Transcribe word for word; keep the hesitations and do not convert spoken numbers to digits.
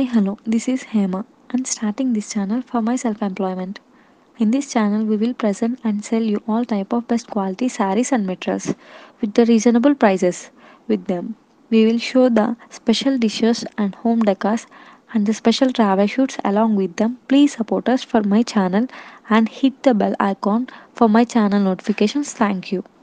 hello, this is Hema and starting this channel for my self-employment. In this channel, we will present and sell you all type of best quality sarees and materials with the reasonable prices. With them, we will show the special dishes and home decors and the special travel shoots along with them. Please support us for my channel and hit the bell icon for my channel notifications. Thank you.